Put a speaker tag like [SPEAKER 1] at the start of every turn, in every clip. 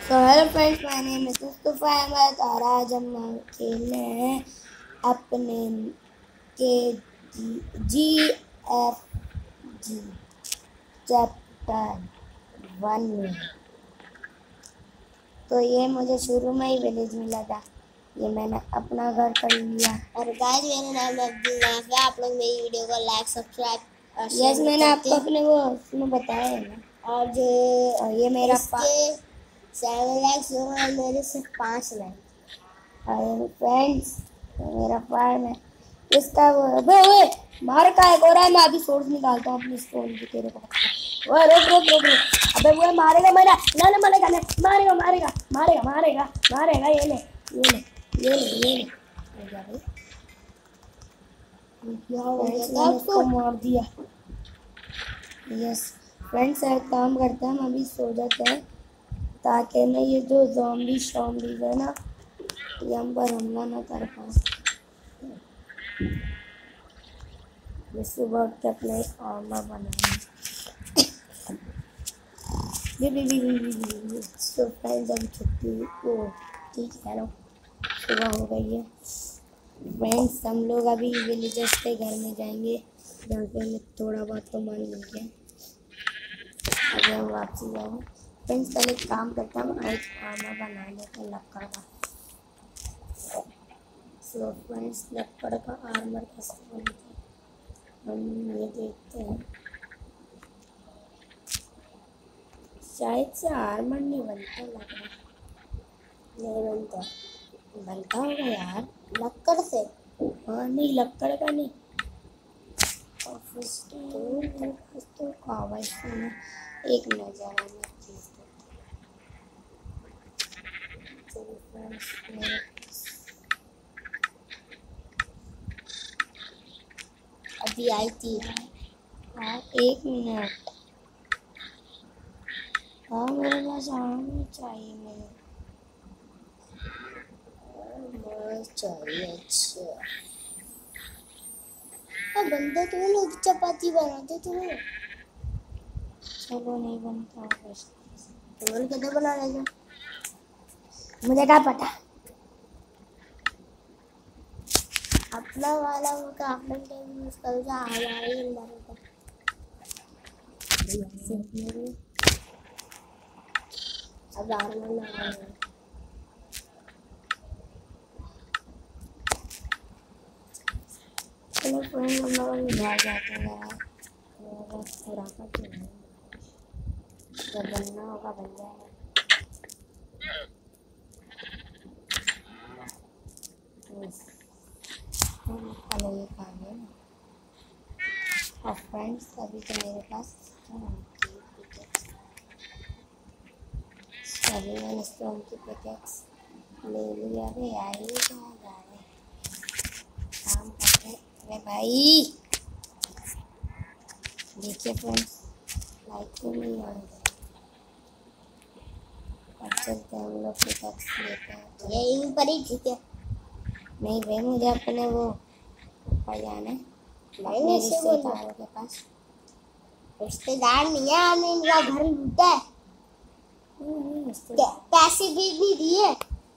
[SPEAKER 1] So hello friends, my name is Mustafa Ahmed और आज हम खेल रहे हैं अपने के GFG चैप्टर 1 में। तो ये मुझे शुरू में ही विलेज मिला था, ये मैंने अपना घर कर लिया।
[SPEAKER 2] और गाइस मेरा नाम अब्दुल नाफ है। आप लोग मेरी वीडियो को लाइक सब्सक्राइब और
[SPEAKER 1] यस, मैंने आपको अपने वो उसमें बताया है ना।
[SPEAKER 2] और जो
[SPEAKER 1] ये मेरा
[SPEAKER 2] 7 लाइक्स हो और मेरे सिर्फ 5 लाइक।
[SPEAKER 1] और फ्रेंड्स मेरा फार्म है इसका वो ओए मार का एक और है। मैं अभी सोर्स निकालता हूँ अपनी स्टोन की तेरे को। ओए रुक रुक रुक रुक, अबे वो मारेगा मेरा ना ना मारेगा ना मारेगा मारेगा मारेगा मारेगा मारेगा। ये ले ये ले ये ले ये ले हो गया भाई।
[SPEAKER 2] क्या हो गया था
[SPEAKER 1] मैंने उसको मार दिया। यस फ्रेंड्स, एक काम करते हैं, हम अभी सो जाते हैं ताकि ना ये जो ज़ॉम्बीज़ है ना ये हम पर हमला ना कर पाए। सुबह उठ के अपने आर्मर बनाना। तो फ्रेंड्स अभी छुट्टी वो ठीक है ना, सुबह हो गई है। फ्रेंड्स हम लोग अभी विलेजर्स के घर में जाएंगे जहाँ पे हमें थोड़ा बहुत तो मन मिल गया। अभी हम वापसी जाएंगे। फ्रेंड्स पहले एक काम करता हूँ, एक आर्मर बना लेते हैं लक्कड़ का। सो फ्रेंड्स लक्कड़ का आर्मर कैसे बनता है हम ये देखते हैं। शायद से आर्मर नहीं बनता, लग रहा
[SPEAKER 2] नहीं बनता।
[SPEAKER 1] बनता होगा यार
[SPEAKER 2] लक्कड़ से।
[SPEAKER 1] हाँ नहीं लक्कड़ का नहीं। ऑफिस तो कागज में एक नज़र आना चीज़
[SPEAKER 2] अभी आई थी।
[SPEAKER 1] हाँ 1 मिनट। हाँ मेरे पास आर्मर चाहिए मेरे
[SPEAKER 2] चाहिए। अच्छा बंदे तो लोग चपाती बनाते तुम्हें।
[SPEAKER 1] चलो नहीं बनता बस।
[SPEAKER 2] तुम्हें कैसे बना लेगा?
[SPEAKER 1] मुझे क्या पता।
[SPEAKER 2] अपना वाला वो क्राफ्टिंग टेबल यूज करो जो हमारे ही अंदर होता है। अब आर्मर लगा लो।
[SPEAKER 1] चलो फ्रेंड हम लोग घर जाते हैं यार। बस पूरा करते हैं, जब बनना होगा बन जाएगा। पहले ये काम है ना। और फ्रेंड्स अभी तो मेरे पास अभी मैंने स्टोन की पिकेक्स ले लिया। अरे यार ये कहाँ जा रहे काम करते। अरे भाई देखिए फ्रेंड्स लाइट क्यों नहीं आ रही। अब चलते हैं हम लोग पिकेक्स लेते हैं।
[SPEAKER 2] ये इन पर ही ठीक है।
[SPEAKER 1] नहीं भाई मुझे अपने वो ऊपर जाना है
[SPEAKER 2] नहीं ऐसे बोलो।
[SPEAKER 1] रिश्तेदारों के पास।
[SPEAKER 2] रिश्तेदार नहीं है, हमने इनका घर लूटा है। पैसे भी नहीं दिए।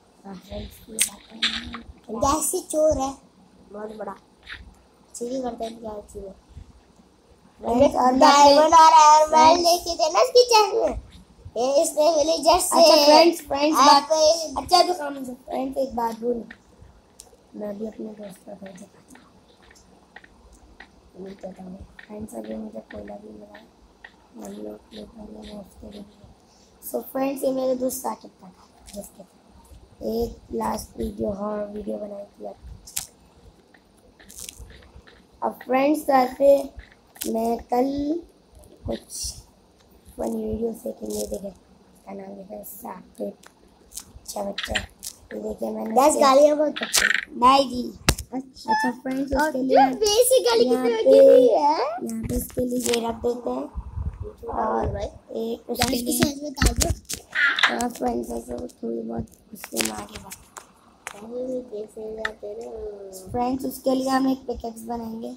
[SPEAKER 2] जैसे चोर है बहुत बड़ा, चोरी करता है क्या चीज। डायमंड और आयरन लेके थे ना इसकी चैन में। ये इसने विलेजर से
[SPEAKER 1] अच्छा फ्रेंड्स बात अच्छा तो काम से फ्रेंड्स एक बात बोलूं, मैं भी अपने दोस्त का घर दिखाता हूँ। फ्रेंड्स अभी मुझे कोयला भी मिला, हम लोग लेते हैं उसके लिए। सो फ्रेंड्स ये मेरे दोस्त साकिब का था जिसके एक लास्ट वीडियो बनाई थी। अब फ्रेंड्स ऐसे मैं कल कुछ फनी वीडियो से ये देखे क्या नाम है साकिब अच्छा बच्चा। ये देखिए मैंने
[SPEAKER 2] 10 गालियां बहुत
[SPEAKER 1] नहीं जी। अच्छा फ्रेंड्स उसके लिए
[SPEAKER 2] बेसिकली
[SPEAKER 1] यहाँ पे इसके लिए ये रख देते हैं और एक उसके लिए फ्रेंड्स ऐसे थोड़ी बहुत उसके मारे फ्रेंड्स उसके लिए हम एक पिकेक्स बनाएंगे।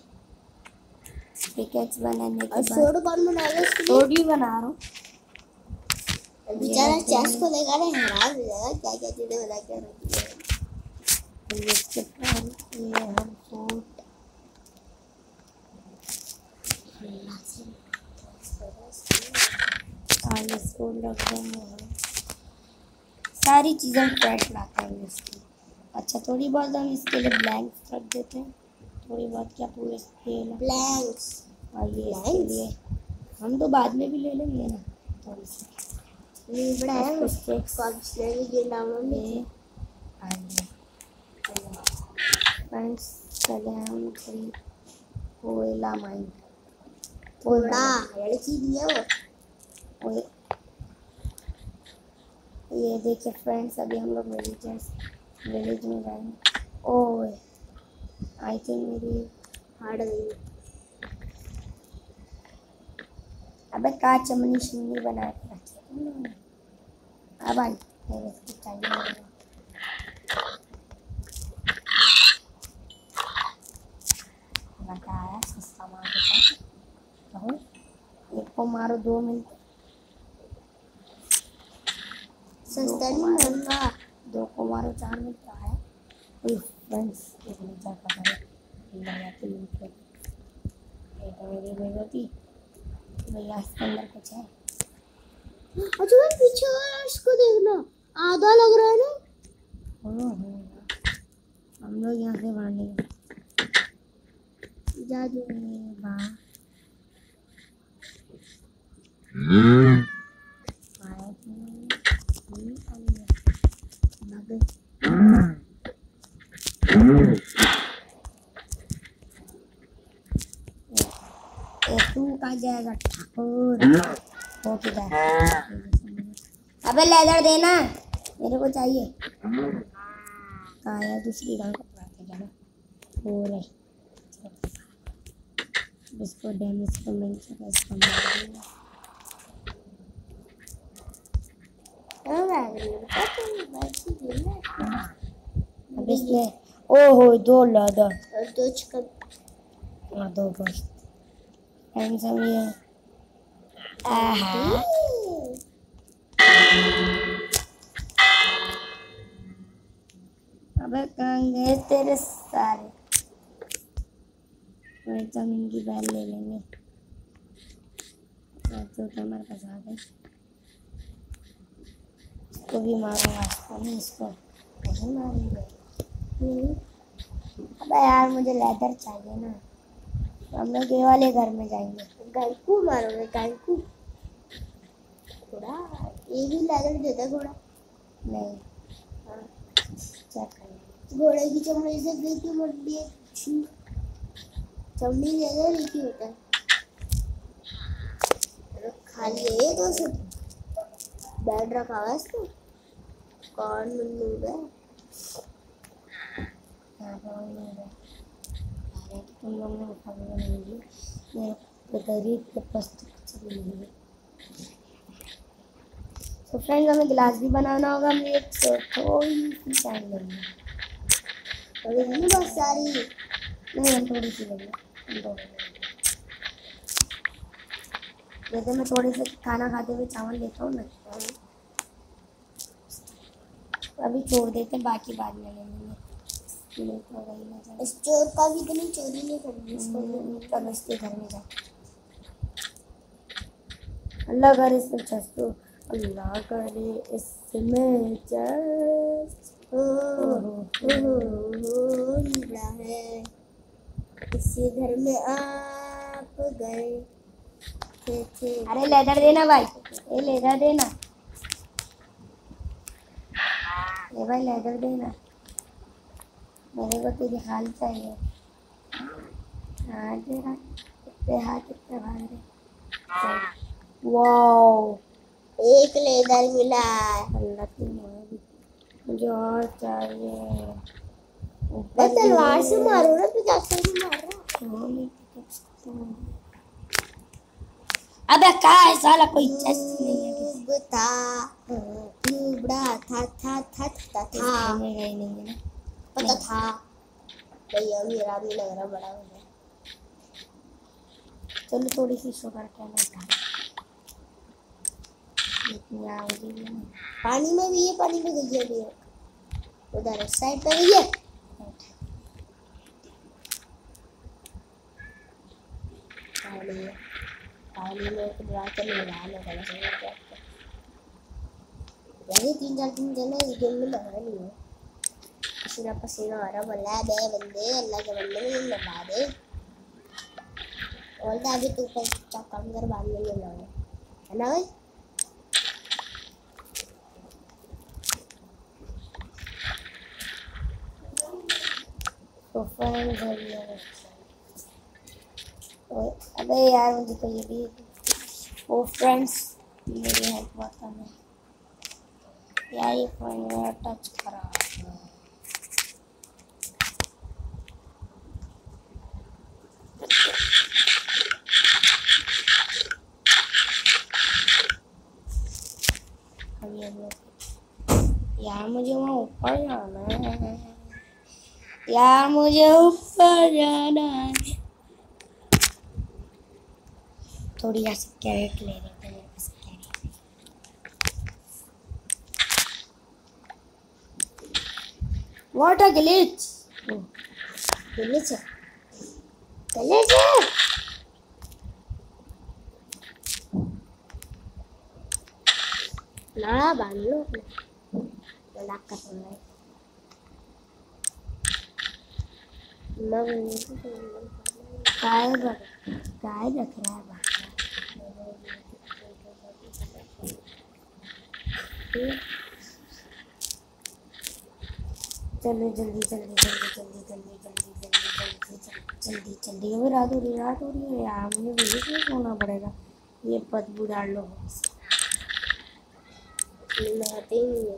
[SPEAKER 1] पिकेक्स बनाने के बाद
[SPEAKER 2] सोड कौन बनाएगा?
[SPEAKER 1] सोड भी बना रहा हूँ।
[SPEAKER 2] बेचारा चेस्ट को लेकर हैरान हो जाएगा क्या क्या चीजें बना के रखी है।
[SPEAKER 1] ये हम सूट आगे स्कूल रख देंगे हम। सारी चीज़ें फ्रेश लाते हैं इसकी। अच्छा थोड़ी बहुत हम इसके लिए ब्लैंक्स रख देते हैं, थोड़ी बहुत क्या पूरे
[SPEAKER 2] ब्लैंक्स।
[SPEAKER 1] और ये इसके लिए हम तो बाद में भी ले लेंगे ना थोड़ी सी।
[SPEAKER 2] ये बड़ा है
[SPEAKER 1] कुछ
[SPEAKER 2] ये डाउनलोड नहीं
[SPEAKER 1] फ्रेंड्स चले हम थोड़ी कोयला माइन
[SPEAKER 2] थोड़ा लड़की दिया वो।
[SPEAKER 1] ये देखिए फ्रेंड्स अभी हम लोग विलेज में जाएंगे। ओह आई थिंक मेरी
[SPEAKER 2] हार्ड गई।
[SPEAKER 1] अबे का चमनी शिमनी बना के रखी है तुम लोगों ने। अब आई इसकी चाहिए लगाया सस्ता मार देता एक को मारो 2 मिनट।
[SPEAKER 2] सस्ता नहीं महंगा।
[SPEAKER 1] 2 को मारो 4 मिनट का है। फ्रेंड्स एक नीचा का है लगाती है ये तो मेरी बेगोती भैया इसके अंदर कुछ है।
[SPEAKER 2] अच्छा भाई पीछे इसको देखना आधा लग रहा है ना।
[SPEAKER 1] हम लोग यहाँ से भागेंगे
[SPEAKER 2] जादू
[SPEAKER 1] तू कहाँ जाएगा ठाकुर वो किधर। अबे लेदर देना मेरे को चाहिए। कहाँ है दूसरी गांव को पकड़ते जाना हो रहे इसको डैमेज को मिल सके इसको मार दूंगा। अब इसमें ओहो 2 लेदर
[SPEAKER 2] और 2 चिकन
[SPEAKER 1] और 2 गोश्त हैंडसम ये आहा अबे कहाँ गए तेरे सारे। जमीन की बैल ले लेंगे तो हमारे पास आ गए। इसको भी मारूंगा इसको नहीं इसको नहीं मारूंगा। अबे यार मुझे लेदर चाहिए ना तो हम लोग ये वाले घर में जाएंगे।
[SPEAKER 2] गायकू मारोगे गायकू घोड़ा ये भी लेदर देता है घोड़ा
[SPEAKER 1] नहीं चेक करेंगे।
[SPEAKER 2] घोड़े की चमड़ी से देखी मोटी चमड़ी लेदर एक ही होता है। खाली है तो से बेड रखा हुआ है इसको कौन मुन्नू है
[SPEAKER 1] यहाँ पर वही नहीं है तुम लोग ने उठा के नहीं दी मेरे गरीब के पास तो कुछ भी नहीं है। तो फ्रेंड्स हमें गिलास भी बनाना होगा। हम एक थोड़ी सी टाइम लेंगे
[SPEAKER 2] थोड़ी बहुत सारी
[SPEAKER 1] नहीं हम थोड़ी सी लेंगे जैसे मैं थोड़े से खाना खाते हुए चावल लेता हूँ ना अभी छोड़ देते हैं बाकी बाद में लेंगे।
[SPEAKER 2] इस चोर का भी इतनी चोरी नहीं करनी इसको
[SPEAKER 1] कल इसके घर में जा अल्लाह करे इसमें चस्तो अल्लाह करे इसमें चस्त
[SPEAKER 2] निकला है इसी घर में आप गए थे।
[SPEAKER 1] अरे लेदर देना भाई ये लेदर देना ये भाई लेदर देना मेरे को तेरी हाल चाहिए। हाँ तेरा इतने हाथ इतने भाग रहे। वाओ
[SPEAKER 2] एक लेदर मिला
[SPEAKER 1] अल्लाह की मार मुझे और चाहिए।
[SPEAKER 2] मैं तलवार से मारो ना तो जाकर भी मार रहा।
[SPEAKER 1] अबे क्या है साला कोई चेस्ट नहीं है किसी
[SPEAKER 2] था
[SPEAKER 1] में गई नहीं है ना
[SPEAKER 2] पता था भैया मेरा भी लग रहा बड़ा हो गया।
[SPEAKER 1] चलो थोड़ी सी शुगर कैन उठा यहाँ मुझे भी नहीं।
[SPEAKER 2] पानी में भी है, पानी में गई भी है, उधर इस साइड पे गई है। पानी में एक रात में लगाने का समझ क्या वैसे 3-4 दिन चले इस गेम में लगा नहीं है। पसीना पसीना आ रहा, बोला दे बंदे, अल्लाह के बंदे में लगा दे। बोलता अभी तू काम कर, बाद में लगा है ना भाई।
[SPEAKER 1] तो फ्रेंड्स अबे यार मुझे तो ये भी ओ फ्रेंड्स मेरी हेल्प बहुत कम है यार। ये फोन मेरा टच करा यार मुझे वहाँ ऊपर जाना है यार, मुझे ऊपर जाना है। थोड़ी ऐसी कैरेट ले लेते हैं, मेरे पास carrot. What a glitch!
[SPEAKER 2] glitch है, glitch है। लड़ा बांध लो अपने, लड़ा कर रहा है।
[SPEAKER 1] काय रख रहा है बाकी? चलो जल्दी जल्दी जल्दी जल्दी जल्दी जल्दी जल्दी जल्दी जल्दी जल्दी। अभी रात हो रही है यार, मुझे विलेज में सोना पड़ेगा। ये बदबू डाल लो
[SPEAKER 2] नहाते ही नहीं है।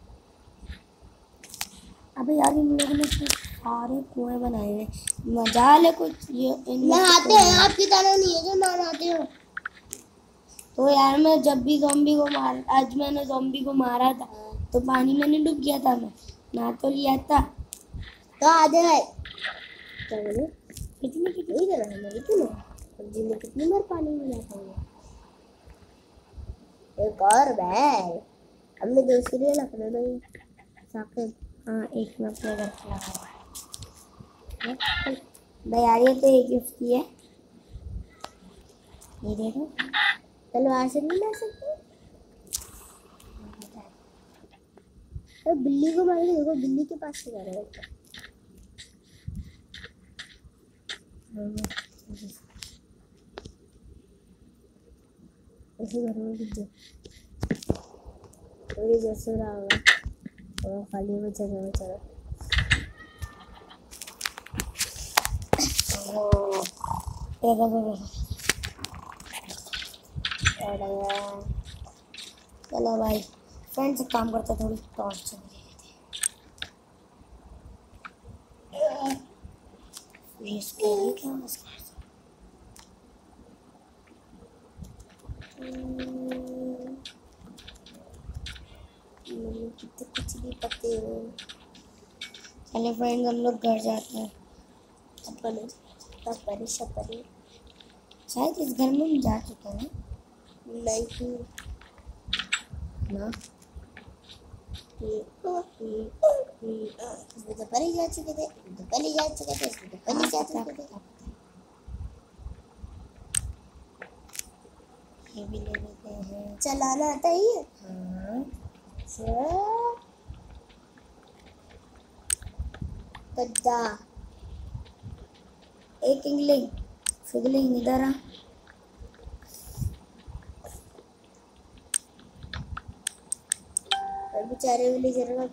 [SPEAKER 1] अबे यार इन लोगों ने सारे कुएं बनाए हैं, मजाल है कुछ? ये
[SPEAKER 2] नहाते हैं, आपकी तरह नहीं है जो नहाते हो।
[SPEAKER 1] तो यार मैं जब भी ज़ॉम्बी को मार, आज मैंने ज़ॉम्बी को मारा था तो पानी में नहीं डूब गया था, मैं नहा तो लिया था।
[SPEAKER 2] तो आधे है
[SPEAKER 1] कितनी
[SPEAKER 2] कितनी जगह है मेरी कितनी सब्जी में कितनी बार पानी में जाता हूँ। एक और बैग हमने दूसरी रखना नहीं साकिब।
[SPEAKER 1] हाँ एक में अपने घर पे लगा हुआ है भाई यार। ये तो एक गिफ्ट की है, ये देखो।
[SPEAKER 2] तलवार से नहीं ला सकते? तो बिल्ली को मार के देखो, बिल्ली के पास से जा रहा है। ऐसे घर में गिर जाए जैसे रहा होगा और खाली में जगह में चला।
[SPEAKER 1] चलो भाई फ्रेंड्स, एक काम करते थोड़ी टॉर्च चल क्या
[SPEAKER 2] कितने कुछ भी पते हो।
[SPEAKER 1] चलो फ्रेंड्स हम लोग घर जाते हैं।
[SPEAKER 2] सपरे
[SPEAKER 1] शायद इस घर में हम जा चुके हैं
[SPEAKER 2] नहीं
[SPEAKER 1] ना?
[SPEAKER 2] इसमें तो पहले जा चुके थे, इसमें तो पहले जा चुके थे।
[SPEAKER 1] ये भी ले लेते हैं।
[SPEAKER 2] चलाना आता ही है।
[SPEAKER 1] हाँ
[SPEAKER 2] गद्दा
[SPEAKER 1] एक इंगलिंग फिगलिंग इधर आ।
[SPEAKER 2] बेचारे विलेजर का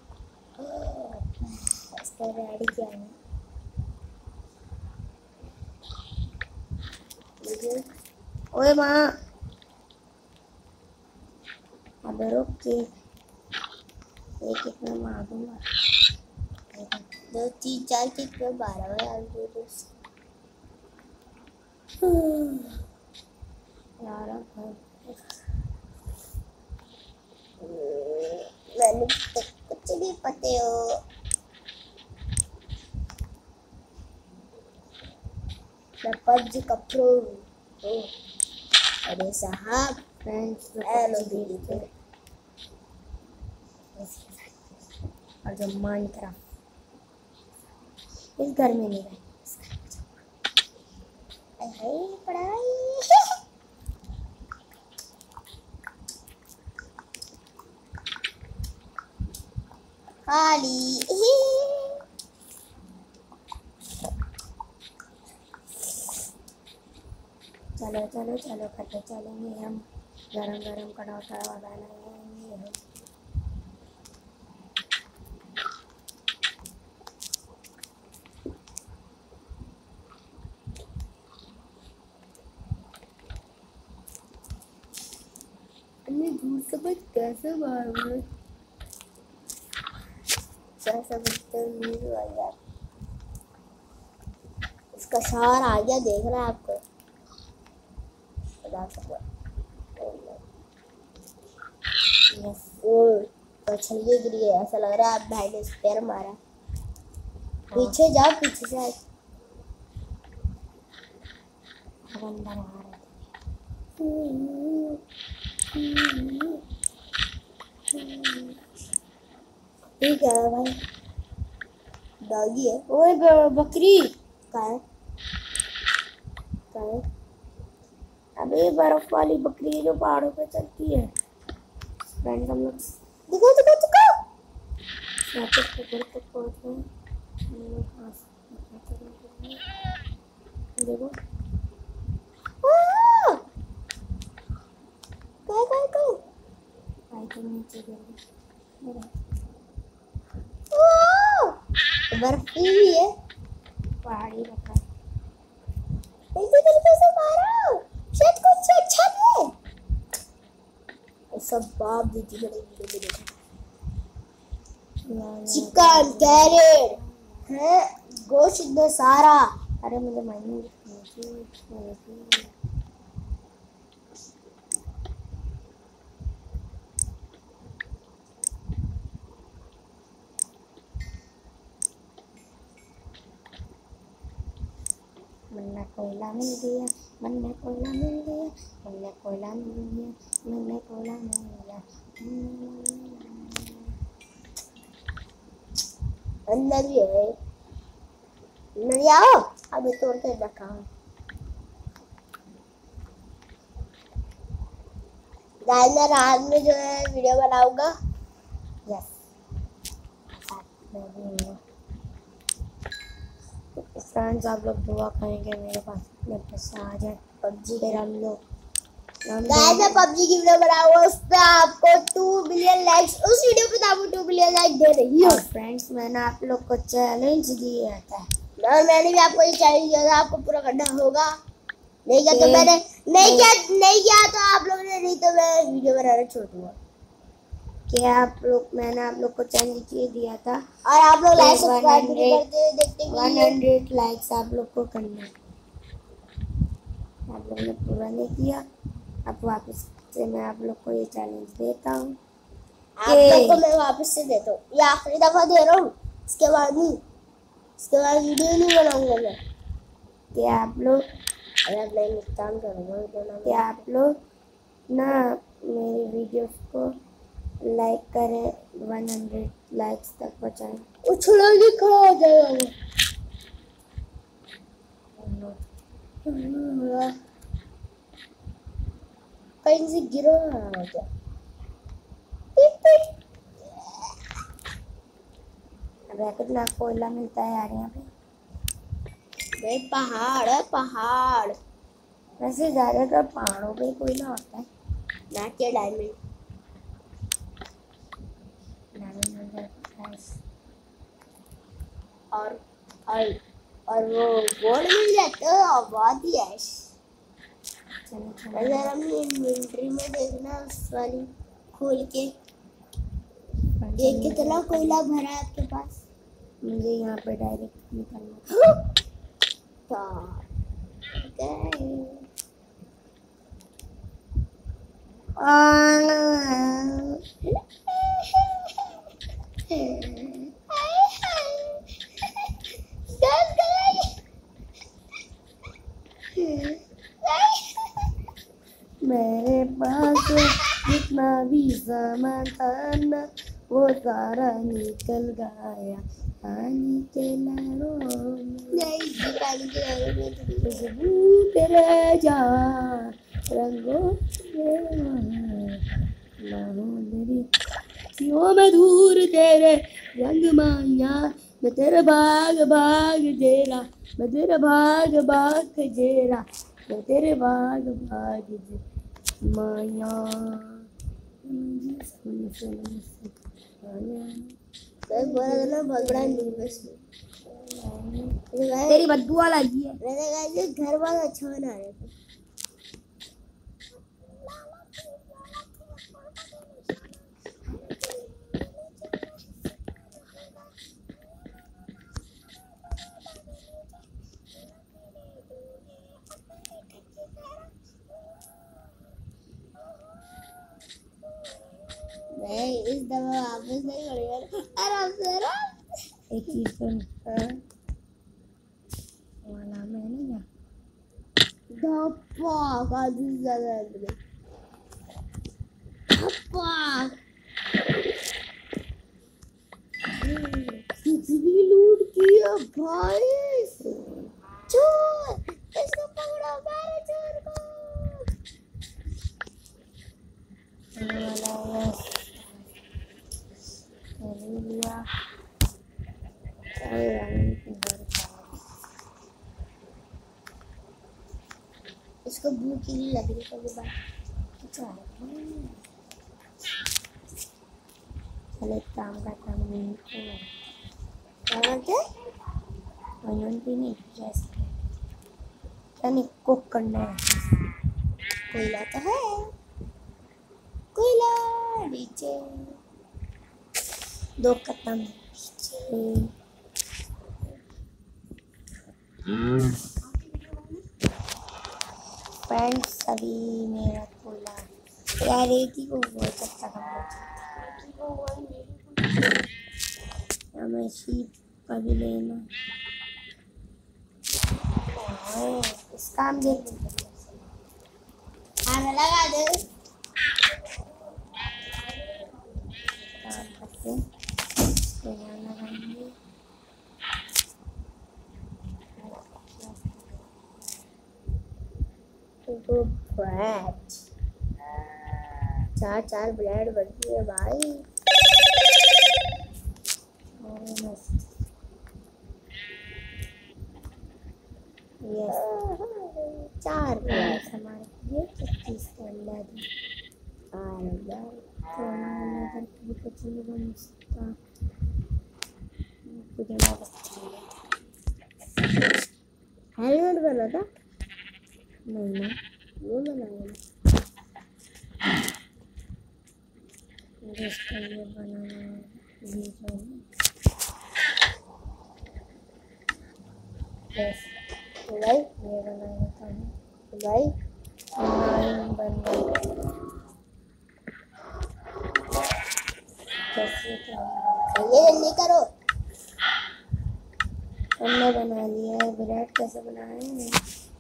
[SPEAKER 2] इसका रेडी क्या है
[SPEAKER 1] ओए माँ, अबे रुक के एक कितना मार दूंगा।
[SPEAKER 2] 2 3 4 के 12 यार
[SPEAKER 1] यार
[SPEAKER 2] मैंने तो कुछ भी पते हो। मैं पबजी का प्रो हूँ। अरे साहब
[SPEAKER 1] फ्रेंड्स
[SPEAKER 2] हेलो दीदी
[SPEAKER 1] और जो माइनक्राफ्ट इस घर में नहीं रहे।
[SPEAKER 2] पढ़ाई खाली
[SPEAKER 1] चलो चलो चलो करते चलेंगे हम। गरम गरम कटौता बनाएंगे हम। दूर से बच कैसे मारूंगा?
[SPEAKER 2] इसका सहारा आ गया, देख रहा है आपको। तो छल्ली गिरी है, ऐसा लग रहा है आप भाई ने पैर मारा। पीछे जाओ, पीछे से
[SPEAKER 1] अंदर आ रहे
[SPEAKER 2] ठीक है भाई, डॉगी है।
[SPEAKER 1] ओए बकरी
[SPEAKER 2] कहाँ है?
[SPEAKER 1] अबे बर्फ वाली बकरी है जो पहाड़ों पे चलती है। फ्रेंड्स हम लोग
[SPEAKER 2] दिखो दिखो दिखो।
[SPEAKER 1] घर तक पहुंच गए। देखो नीचे
[SPEAKER 2] बर्फ भी है,
[SPEAKER 1] पहाड़ी रखा
[SPEAKER 2] ऐसे तरीके से मारो। शायद कुछ से अच्छा है। सब बाप दीदी बड़े वीडियो में देखा। चिकन कैरेट है, गोश्त इतना सारा।
[SPEAKER 1] अरे मुझे माइनिंग मन्ना कोयला मिल गया, मन्ना कोयला मिल गया, मन्ना कोयला मिल गया, मन्ना कोयला मिल गया।
[SPEAKER 2] अंदर भी है, अंदर आओ। अभी तोड़ के रखा हूँ। गाइस मैं रात में जो है वीडियो बनाऊंगा।
[SPEAKER 1] यस फ्रेंड्स आप लोग दुआ करेंगे मेरे पास इतने पैसे आ जाए पबजी फिर हम लोग
[SPEAKER 2] गाइस मैं पबजी की वीडियो बनाऊंगा, उस पे आपको 2 बिलियन लाइक्स, उस वीडियो पे आपको 2 बिलियन लाइक दे रही हूँ।
[SPEAKER 1] फ्रेंड्स मैंने आप लोग को चैलेंज दिया था
[SPEAKER 2] और मैंने भी आपको ये चैलेंज दिया था, आपको पूरा करना होगा। नहीं किया तो मैंने नहीं किया तो आप लोगों ने, नहीं तो मैं वीडियो बनाना छोड़ दूंगा।
[SPEAKER 1] क्या आप लोग मैंने आप लोग को चैलेंज ये दिया था
[SPEAKER 2] और आप लोग लाइक सब्सक्राइब भी नहीं करते, देखते
[SPEAKER 1] 100 लाइक्स आप लोग को करना है। आप लोगों ने पूरा नहीं किया, अब वापस से मैं आप लोग को ये चैलेंज देता हूँ।
[SPEAKER 2] आप लोग को मैं वापस से देता हूँ, ये आखिरी दफा दे रहा हूँ, इसके बाद नहीं, इसके बाद वीडियो नहीं बनाऊंगा मैं।
[SPEAKER 1] क्या आप लोग
[SPEAKER 2] मैं नुकसान करूँगा।
[SPEAKER 1] क्या आप लोग ना मेरी वीडियोस को लाइक करें, 100 लाइक्स तक पहुँचाएं।
[SPEAKER 2] उछला के खड़ा हो जाएगा वो। कहीं से गिरो ना हो क्या?
[SPEAKER 1] अब कितना कोयला मिलता है यार यहाँ पे?
[SPEAKER 2] भाई पहाड़ है, पहाड़।
[SPEAKER 1] वैसे ज़्यादातर पहाड़ों पे कोयला होता है।
[SPEAKER 2] ना क्या डायमंड और वो गोल्ड मिल जाता है, बहुत ही ऐश। अगर हम इन्वेंटरी में देखना उस वाली खोल के, ये कितना कोयला भरा है आपके पास?
[SPEAKER 1] मुझे यहाँ पे डायरेक्ट निकलना मेरे पास जितना भी सामान था ना वो सारा निकल गया पानी के लहरों में।
[SPEAKER 2] नहीं जी, पानी के लहरों में तो नहीं।
[SPEAKER 1] खुशबू तेरे जा रंगों मेरी क्यों मैं दूर तेरे रंग माया मैं तेरा भाग भाग जेरा मैं तेरा भाग भाग जेरा मैं तेरे भाग भाग माया
[SPEAKER 2] बोला था ना बहुत बड़ा न्यूज़
[SPEAKER 1] तेरी बदबू लगी है।
[SPEAKER 2] मैंने कहा घर बहुत अच्छा बना रहे थे। नहीं इस दफा वापस नहीं करेगा। आराम से आराम।
[SPEAKER 1] एक चीज सुन वाला में है ना
[SPEAKER 2] धप्पा का दूसरा दर्द में धप्पा कितनी लूट किया भाई। चोर इसको पकड़ो मारो चोर को।
[SPEAKER 1] लिया
[SPEAKER 2] इसको भूख ही नहीं लग रही कभी बार।
[SPEAKER 1] चल एक काम करता हूँ
[SPEAKER 2] क्या करते
[SPEAKER 1] नहीं जैसे क्या नहीं कुक करना है।
[SPEAKER 2] कोयला तो है कोयला नीचे
[SPEAKER 1] दो कदम पीछे फ्रेंड्स अभी मेरा कोयला यार एक ही को बहुत अच्छा हमें शीप का भी लेना इस काम देख
[SPEAKER 2] खाना लगा दे।
[SPEAKER 1] काम करते लगाएंगे
[SPEAKER 2] तो ब्रेड चार ब्रेड बनती है भाई।
[SPEAKER 1] चार ब्रेड हमारे ये 25 के अंदर तो हमारे भी कुछ नहीं बन सकता
[SPEAKER 2] हेलमेट बना था
[SPEAKER 1] नहीं ना
[SPEAKER 2] वो बनाया
[SPEAKER 1] जिसका ये बनाना ये जो बस
[SPEAKER 2] भाई
[SPEAKER 1] ये बनाना था
[SPEAKER 2] भाई
[SPEAKER 1] नाइन बन गई कैसे
[SPEAKER 2] ये जल्दी करो।
[SPEAKER 1] हमने बना लिया है ब्रेड कैसे बनाए हैं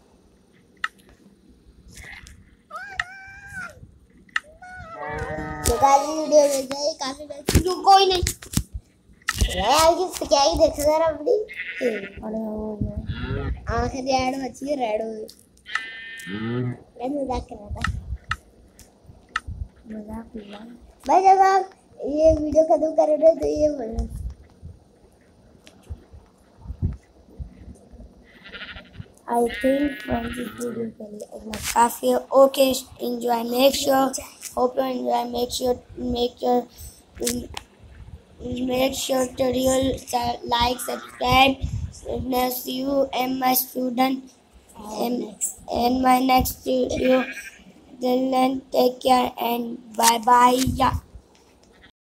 [SPEAKER 2] वीडियो में जाए काफी कोई नहीं यार की क्या ही देख जरा अपनी
[SPEAKER 1] अरे हो गया
[SPEAKER 2] आंखें रेड बची रेड हो गई। मैं मजाक कर रहा था
[SPEAKER 1] मजाक लिया
[SPEAKER 2] भाई। जब आप ये वीडियो खत्म कर रहे तो ये बोलो
[SPEAKER 1] I think friends this video के लिए इतना काफी है okay enjoy make sure hope you enjoy make sure to like subscribe witness you and my student and my next video till then take care and bye bye yeah